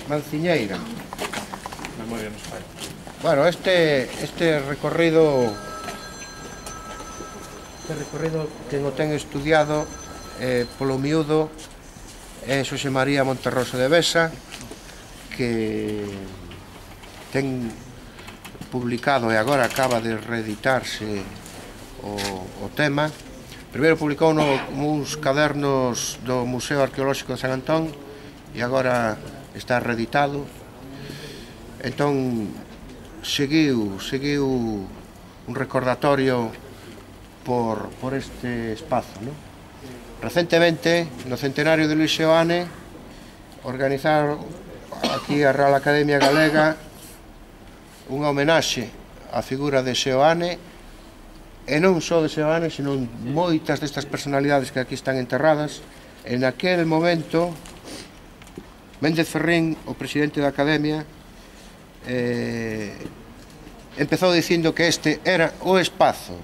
Manciñeira. Memoria nos falla. Bueno, este recorrido que o ten estudiado polo miúdo é Xosé María Monterroso de Besa, que ten publicado e agora acaba de reeditarse o tema. Primeiro publicou uns cadernos do Museo Arqueolóxico de San Antón e agora está reeditado. Entón seguiu un recordatorio por este espazo, non? Recentemente, no centenario de Luis Seoane, organizaron aquí a Real Academia Galega unha homenaxe á figura de Seoane, e non só de Seoane, senón moitas destas personalidades que aquí están enterradas. En aquel momento, Méndez Ferrín, o presidente da Academia, empezou dicindo que este era o espazo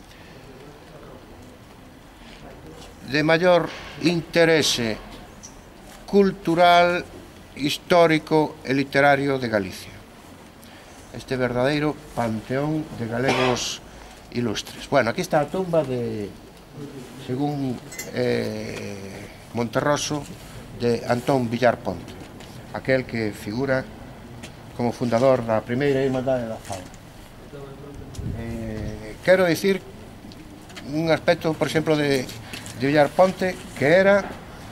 de maior interese cultural, histórico e literario de Galicia. Este verdadeiro panteón de galegos ilustres. Bueno, aquí está a tumba de, según Monterroso, de Antón Villar Ponte, aquel que figura como fundador da primeira Irmandade da Fala. Quero dicir un aspecto, por exemplo, de Villar Ponte, que era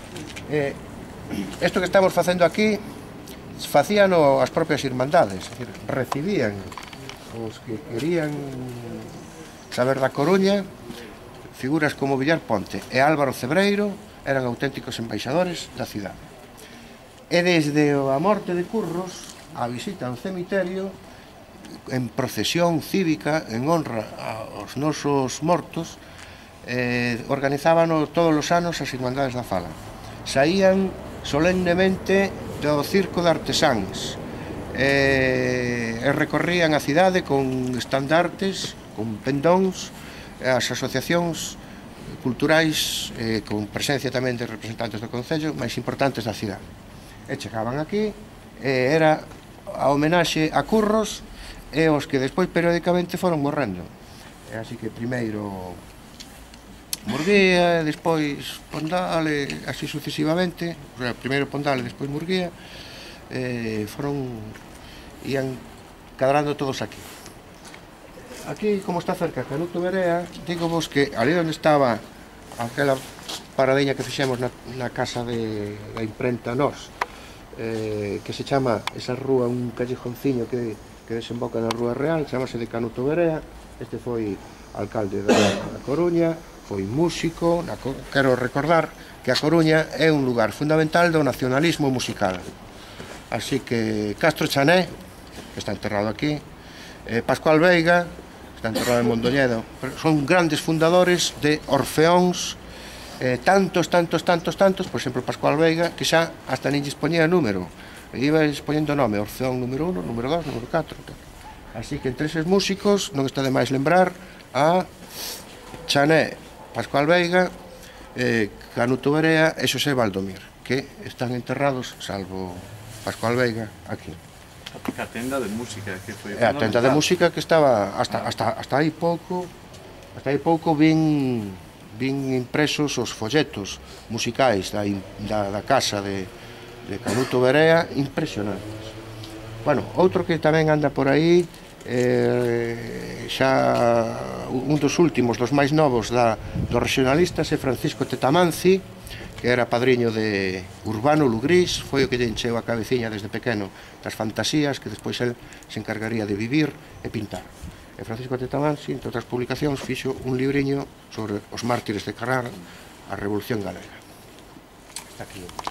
isto que estamos facendo aquí, facíano as propias irmandades, es decir, recibían os que querían saber da Coruña. Figuras como Villar Ponte e Álvaro Cebreiro eran auténticos embaixadores da cidade. E desde a morte de Curros, a visita ao cemiterio, en procesión cívica, en honra aos nosos mortos, organizábano todos os anos as Irmandades da Fala. Saían solemnemente do circo de artesáns e recorrían a cidade con estandartes, con pendóns, as asociacións culturais, con presencia tamén de representantes do Concello máis importantes da cidade. E chegaban aquí, era a homenaxe a Curros e os que despois periódicamente foron morrendo. Así que primeiro Murguía, despois Pondal, así sucesivamente. O sea, primeiro Pondal e despois Murguía, ian cadrando todos aquí. Aquí, como está cerca Canuto Berea, digo vos que ali onde estaba aquela paradiña que fixemos na casa da imprenta Nós, que se chama esa rúa, un callejonciño que desemboca na Rúa Real, chamase de Canuto Berea. Este foi alcalde da Coruña, foi músico. Quero recordar que a Coruña é un lugar fundamental do nacionalismo musical. Así que Castro Chané, que está enterrado aquí, Pascual Veiga, que está enterrado en Mondoñedo, son grandes fundadores de orfeóns, tantos, por exemplo, Pascual Veiga, que xa hasta nin dispoñía número, iba dispoñendo nome, Orfeón número 1, número 2, número 4. Así que entre eses músicos non está de máis lembrar a Chané, Pascual Veiga, Canuto Berea e Xosé Valdomir, que están enterrados, salvo Pascual Veiga, aquí. A tenda de música que foi... A tenda de música que estaba hasta aí pouco vin impresos os folletos musicais da casa de Canuto Berea, impresionantes. Bueno, outro que tamén anda por aí, xa un dos últimos, dos máis novos dos regionalistas, é Francisco Tetamanzi, que era padriño de Urbano Lugrís, foi o que lle encheu a cabeciña desde pequeno das fantasías que despois el se encargaría de vivir e pintar. E Francisco Tetamanzi, entre outras publicacións, fixo un libriño sobre os mártires de Carrara, a Revolución Galega. Está aquí.